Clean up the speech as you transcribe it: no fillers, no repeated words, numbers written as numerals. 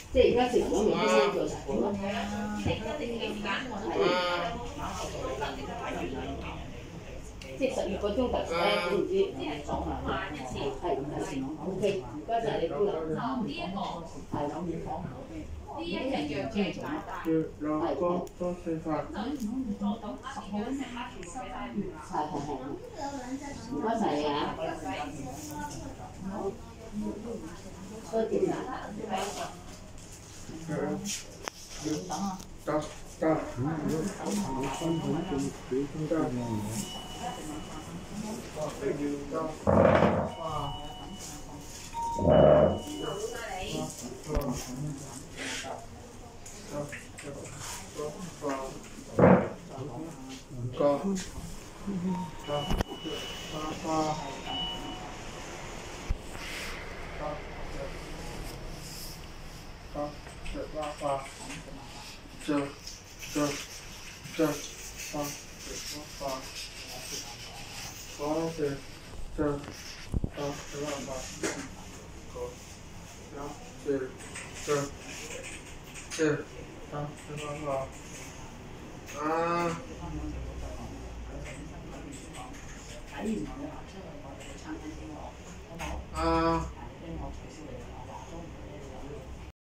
即係而家食咗未必先做實盤咯。即係12個鐘頭咧，都唔知講下。係，OK，唔該晒你姑娘。係。呢一日藥嘅係多四塊。 係，唔該晒你啊。多謝啊。